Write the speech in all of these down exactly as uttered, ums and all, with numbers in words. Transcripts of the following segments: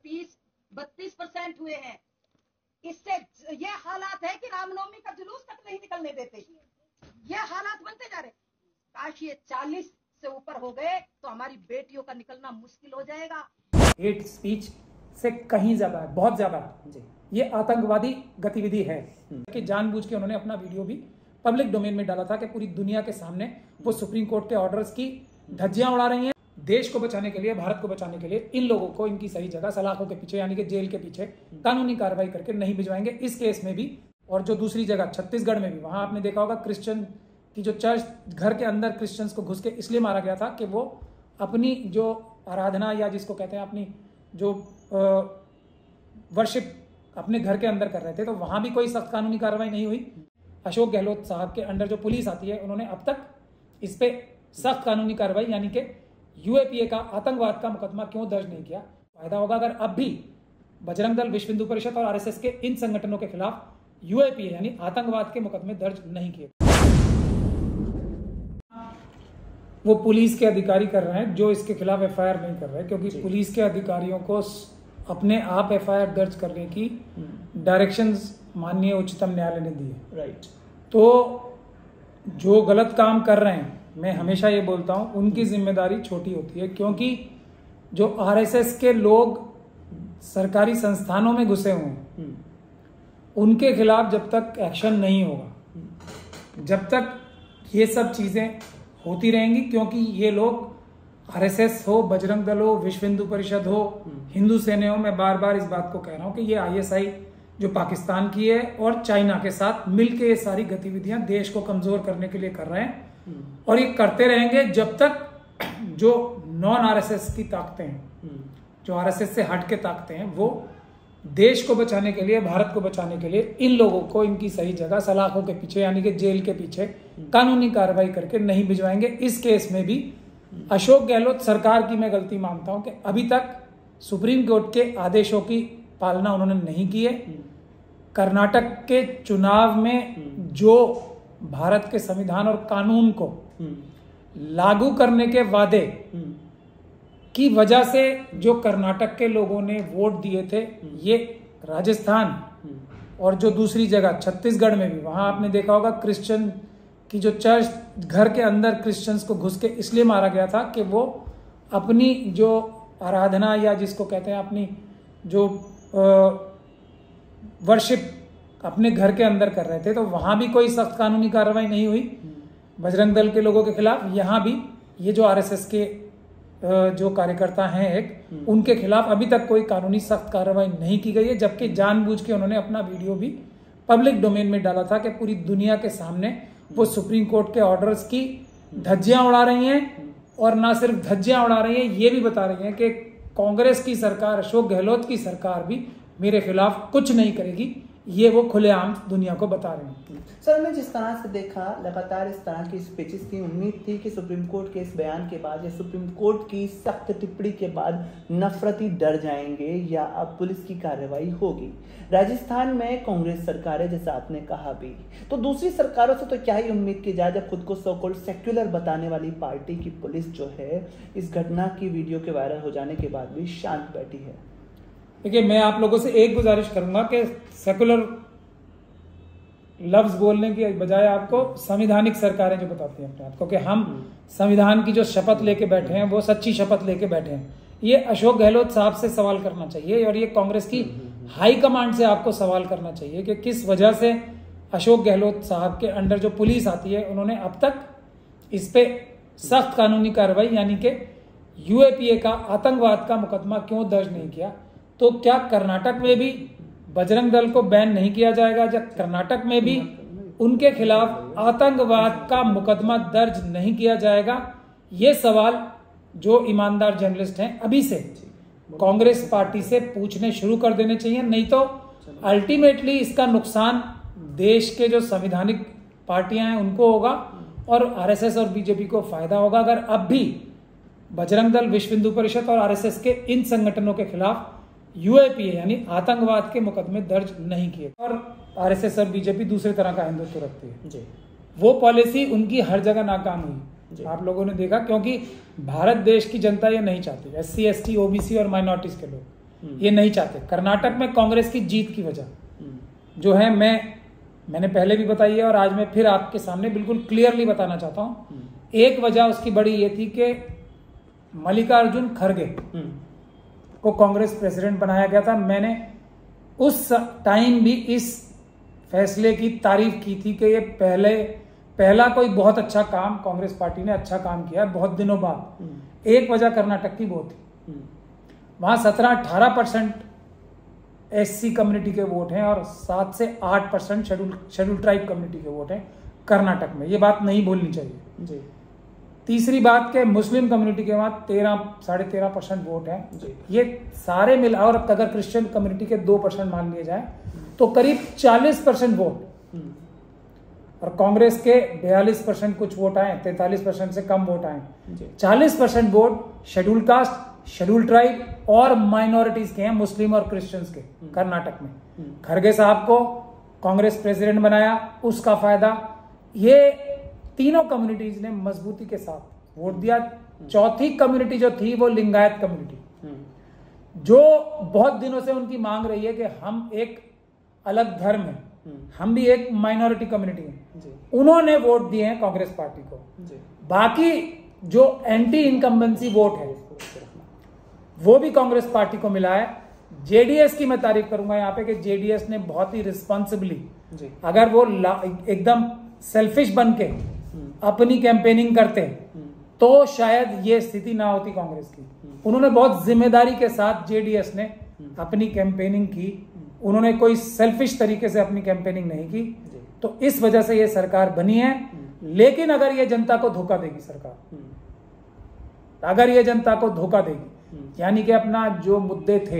तीस बत्तीस परसेंट हुए हैं। इससे ये हालात है कि रामनवमी का जुलूस तक नहीं निकलने देते। ये हालात बनते जा रहे। काश ये चालीस से ऊपर हो गए तो हमारी बेटियों का निकलना मुश्किल हो जाएगा। हेट स्पीच से कहीं ज्यादा है, बहुत ज्यादा है। ये आतंकवादी गतिविधि है कि जानबूझ के उन्होंने अपना वीडियो भी पब्लिक डोमेन में डाला था कि पूरी दुनिया के सामने वो सुप्रीम कोर्ट के ऑर्डर्स की धज्जियां उड़ा रही हैं। देश को बचाने के लिए, भारत को बचाने के लिए इन लोगों को इनकी सही जगह सलाखों के पीछे यानी कि जेल के पीछे कानूनी कार्रवाई करके नहीं भिजवाएंगे। इस केस में भी और जो दूसरी जगह छत्तीसगढ़ में भी, वहां आपने देखा होगा क्रिश्चियन की जो चर्च, घर के अंदर क्रिश्चियंस को घुस के इसलिए मारा गया था कि वो अपनी जो आराधना या जिसको कहते हैं अपनी जो वर्शिप अपने घर के अंदर कर रहे थे, तो वहां भी कोई सख्त कानूनी कार्रवाई नहीं हुई। अशोक गहलोत साहब के अंडर जो पुलिस आती है, उन्होंने अब तक इस पे सख्त कानूनी कार्रवाई यानी कि यूएपीए का आतंकवाद का मुकदमा क्यों दर्ज नहीं किया। फायदा होगा अगर अब भी बजरंग दल, विश्व हिंदू परिषद और आरएसएस के इन संगठनों के खिलाफ यूएपीए यानी आतंकवाद के मुकदमे दर्ज नहीं किए। वो पुलिस के अधिकारी कर रहे हैं जो इसके खिलाफ एफआईआर नहीं कर रहे, क्योंकि पुलिस के अधिकारियों को अपने आप एफआईआर दर्ज करने की डायरेक्शंस माननीय उच्चतम न्यायालय ने दी है। राइट। तो जो गलत काम कर रहे हैं, मैं हमेशा ये बोलता हूं, उनकी जिम्मेदारी छोटी होती है, क्योंकि जो आरएसएस के लोग सरकारी संस्थानों में घुसे हुए हैं, उनके खिलाफ जब तक एक्शन नहीं होगा, जब तक ये सब चीजें होती रहेंगी, क्योंकि ये लोग आरएसएस हो, बजरंग दल हो, विश्व हिंदू परिषद हो, हिंदू सेना हो, मैं बार बार इस बात को कह रहा हूं कि ये आईएसआई जो पाकिस्तान की है और चाइना के साथ मिलकर ये सारी गतिविधियां देश को कमजोर करने के लिए कर रहे हैं, और ये करते रहेंगे जब तक जो नॉन आरएसएस की ताकतें हैं, जो आरएसएस से हट के ताकतें हैं, वो देश को बचाने के लिए, भारत को बचाने के लिए इन लोगों को इनकी सही जगह सलाखों के पीछे यानी कि जेल के पीछे कानूनी कार्रवाई करके नहीं भिजवाएंगे। इस केस में भी अशोक गहलोत सरकार की मैं गलती मानता हूं कि अभी तक सुप्रीम कोर्ट के आदेशों की पालना उन्होंने नहीं की है। कर्नाटक के चुनाव में जो भारत के संविधान और कानून को लागू करने के वादे की वजह से जो कर्नाटक के लोगों ने वोट दिए थे, ये राजस्थान और जो दूसरी जगह छत्तीसगढ़ में भी, वहां आपने देखा होगा क्रिश्चियन की जो चर्च, घर के अंदर क्रिश्चियंस को घुस के इसलिए मारा गया था कि वो अपनी जो आराधना या जिसको कहते हैं अपनी जो वर्शिप अपने घर के अंदर कर रहे थे, तो वहां भी कोई सख्त कानूनी कार्रवाई नहीं हुई बजरंग दल के लोगों के खिलाफ। यहाँ भी ये जो आरएसएस के जो कार्यकर्ता हैं एक, उनके खिलाफ अभी तक कोई कानूनी सख्त कार्रवाई नहीं की गई है, जबकि जानबूझ के उन्होंने अपना वीडियो भी पब्लिक डोमेन में डाला था कि पूरी दुनिया के सामने वो सुप्रीम कोर्ट के ऑर्डर्स की धज्जियां उड़ा रही हैं, और ना सिर्फ धज्जियां उड़ा रही हैं, ये भी बता रही हैं कि कांग्रेस की सरकार, अशोक गहलोत की सरकार भी मेरे खिलाफ कुछ नहीं करेगी। ये वो खुलेआम दुनिया को बता रहे हैं। सर, मैं जिस तरह से देखा, लगातार इस तरह की स्पीचेस थी, उम्मीद थी कि सुप्रीम कोर्ट के इस बयान के बाद या सुप्रीम कोर्ट की सख्त टिप्पणी के बाद नफरती डर जाएंगे या अब पुलिस की कार्रवाई होगी। राजस्थान में कांग्रेस सरकार है, जैसा आपने कहा भी, तो दूसरी सरकारों से तो क्या ही उम्मीद की जाए जब खुद को सो कॉल्ड सेक्युलर बताने वाली पार्टी की पुलिस जो है, इस घटना की वीडियो के वायरल हो जाने के बाद भी शांत बैठी है। देखिए, मैं आप लोगों से एक गुजारिश करूंगा कि सेकुलर लफ्ज बोलने की बजाय आपको संवैधानिक सरकारें जो बताती हैं अपने आप को कि हम संविधान की जो शपथ लेके बैठे हैं वो सच्ची शपथ लेके बैठे हैं, ये अशोक गहलोत साहब से सवाल करना चाहिए, और ये कांग्रेस की हाई कमांड से आपको सवाल करना चाहिए कि किस वजह से अशोक गहलोत साहब के अंडर जो पुलिस आती है, उन्होंने अब तक इस पे सख्त कानूनी कार्रवाई यानी कि यूएपीए का आतंकवाद का मुकदमा क्यों दर्ज नहीं किया। तो क्या कर्नाटक में भी बजरंग दल को बैन नहीं किया जाएगा? जब कर्नाटक में भी उनके खिलाफ आतंकवाद का मुकदमा दर्ज नहीं किया जाएगा? ये सवाल जो ईमानदार जर्नलिस्ट हैं अभी से कांग्रेस पार्टी से पूछने शुरू कर देने चाहिए, नहीं तो अल्टीमेटली इसका नुकसान देश के जो संवैधानिक पार्टियां हैं उनको होगा और आरएसएस और बीजेपी को फायदा होगा अगर अब भी बजरंग दल, विश्व हिंदू परिषद और आरएसएस के इन संगठनों के खिलाफ यूएपीए यानी आतंकवाद के मुकदमे दर्ज नहीं किए। और आरएसएस और बीजेपी दूसरे तरह का हिंदुत्व रखती है जी। वो पॉलिसी उनकी हर जगह नाकाम हुई, आप लोगों ने देखा, क्योंकि भारत देश की जनता ये नहीं चाहती, S C S T OBC और माइनॉरिटीज के लोग ये नहीं चाहते। कर्नाटक में कांग्रेस की जीत की वजह जो है, मैं मैंने पहले भी बताई है और आज मैं फिर आपके सामने बिल्कुल क्लियरली बताना चाहता हूं। एक वजह उसकी बड़ी ये थी कि मल्लिकार्जुन खड़गे को कांग्रेस प्रेसिडेंट बनाया गया था। मैंने उस टाइम भी इस फैसले की तारीफ की थी कि ये पहले पहला कोई बहुत अच्छा काम कांग्रेस पार्टी ने अच्छा काम किया बहुत दिनों बाद। एक वजह कर्नाटक की वो थी, वहां सत्रह अठारह परसेंट एससी कम्युनिटी के वोट हैं और सात से आठ percent schedule schedule tribe community के वोट हैं कर्नाटक में। ये बात नहीं भूलनी चाहिए जी। तीसरी बात के मुस्लिम कम्युनिटी के वहां तेरह साढ़े तेरह परसेंट वोट हैं। ये सारे मिला और अगर क्रिश्चियन कम्युनिटी के दो परसेंट मान लिए जाए तो करीब चालीस परसेंट वोट, और कांग्रेस के बयालीस परसेंट कुछ वोट आए, तैंतालीस परसेंट से कम वोट आए। चालीस percent vote schedule caste, schedule tribe और माइनॉरिटीज के हैं, मुस्लिम और क्रिश्चियंस के कर्नाटक में। खड़गे साहब को कांग्रेस प्रेसिडेंट बनाया, उसका फायदा ये तीनों कम्युनिटीज ने मजबूती के साथ वोट दिया। चौथी कम्युनिटी जो थी वो लिंगायत कम्युनिटी, जो बहुत दिनों से उनकी मांग रही है कि हम एक अलग धर्म है, हम भी एक माइनॉरिटी कम्युनिटी है, उन्होंने वोट दिए हैं कांग्रेस पार्टी को। बाकी जो एंटी इनकम्बेंसी वोट है वो भी कांग्रेस पार्टी को मिला है। जेडीएस की मैं तारीफ करूंगा यहाँ पे कि जेडीएस ने बहुत ही रिस्पॉन्सिबली, अगर वो एकदम सेल्फिश बन के अपनी कैंपेनिंग करते तो शायद ये स्थिति ना होती कांग्रेस की। उन्होंने बहुत जिम्मेदारी के साथ जेडीएस ने अपनी कैंपेनिंग की, उन्होंने कोई सेल्फिश तरीके से अपनी कैंपेनिंग नहीं की, तो इस वजह से ये सरकार बनी है। लेकिन अगर ये जनता को धोखा देगी सरकार, अगर ये जनता को धोखा देगी यानी कि अपना जो मुद्दे थे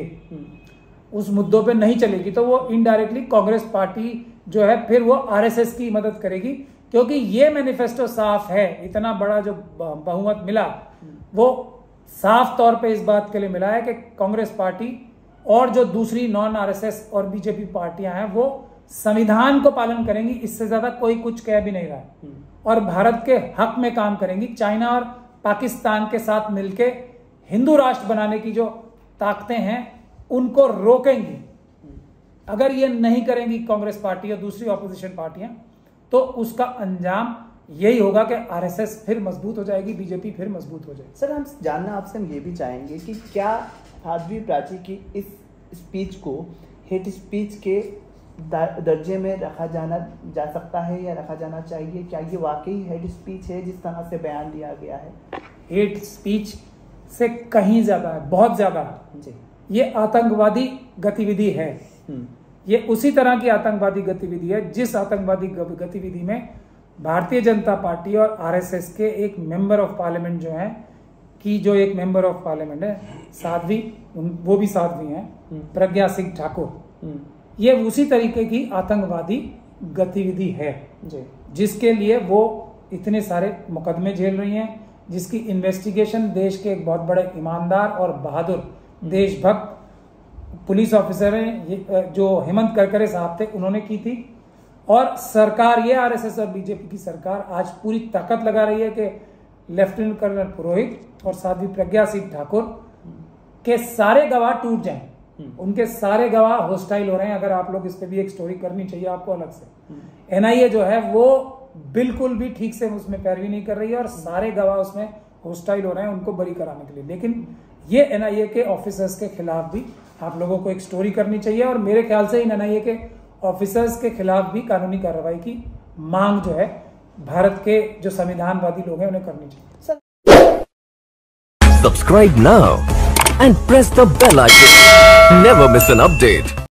उस मुद्दों पे नहीं चलेगी, तो वो इनडायरेक्टली कांग्रेस पार्टी जो है फिर वो आरएसएस की मदद करेगी, क्योंकि ये मैनिफेस्टो साफ है। इतना बड़ा जो बहुमत मिला वो साफ तौर पे इस बात के लिए मिला है कि कांग्रेस पार्टी और जो दूसरी नॉन आरएसएस और बीजेपी पार्टियां हैं वो संविधान को पालन करेंगी, इससे ज्यादा कोई कुछ कह भी नहीं रहा है, और भारत के हक में काम करेंगी। चाइना और पाकिस्तान के साथ मिलके हिंदू राष्ट्र बनाने की जो ताकतें हैं उनको रोकेंगी। अगर ये नहीं करेंगी कांग्रेस पार्टी और दूसरी ऑपोजिशन पार्टियां, तो उसका अंजाम यही होगा कि आरएसएस फिर मजबूत हो जाएगी, बीजेपी फिर मजबूत हो जाएगी। सर, हम जानना आपसे हम ये भी चाहेंगे कि क्या साध्वी प्राची की इस स्पीच को हेट स्पीच के दर्जे में रखा जाना जा सकता है या रखा जाना चाहिए? क्या ये वाकई हेट स्पीच है जिस तरह से बयान दिया गया है? हेट स्पीच से कहीं ज्यादा है, बहुत ज्यादा है। ये आतंकवादी गतिविधि है। ये उसी तरह की आतंकवादी गतिविधि है जिस आतंकवादी गतिविधि में भारतीय जनता पार्टी और आरएसएस के एक मेंबर ऑफ पार्लियामेंट जो है कि जो एक मेंबर ऑफ पार्लियामेंट है साध्वी, वो भी साध्वी हैं, प्रज्ञा सिंह ठाकुर, ये उसी तरीके की आतंकवादी गतिविधि है जिसके लिए वो इतने सारे मुकदमे झेल रही हैं, जिसकी इन्वेस्टिगेशन देश के एक बहुत बड़े ईमानदार और बहादुर देशभक्त पुलिस ऑफिसर हैं जो हेमंत करकरे साहब थे, उन्होंने की थी। और सरकार, ये आरएसएस और बीजेपी की सरकार आज पूरी ताकत लगा रही है कि लेफ्टिनेंट कर्नल पुरोहित और साध्वी प्रज्ञा सिंह ठाकुर के सारे गवाह टूट जाएं, उनके सारे गवाह हॉस्टाइल हो रहे हैं। अगर आप लोग इस पे भी एक स्टोरी करनी चाहिए आपको अलग से। एनआईए जो है वो बिल्कुल भी ठीक से उसमें पैरवी नहीं कर रही है और सारे गवाह उसमें हॉस्टाइल हो रहे हैं उनको बरी कराने के लिए। लेकिन ये एनआईए के ऑफिसर्स के खिलाफ भी आप लोगों को एक स्टोरी करनी चाहिए और मेरे ख्याल से इन एनआईए के ऑफिसर्स के खिलाफ भी कानूनी कार्रवाई की मांग जो है भारत के जो संविधानवादी लोग हैं उन्हें करनी चाहिए। Subscribe now and press the bell icon, never miss an update.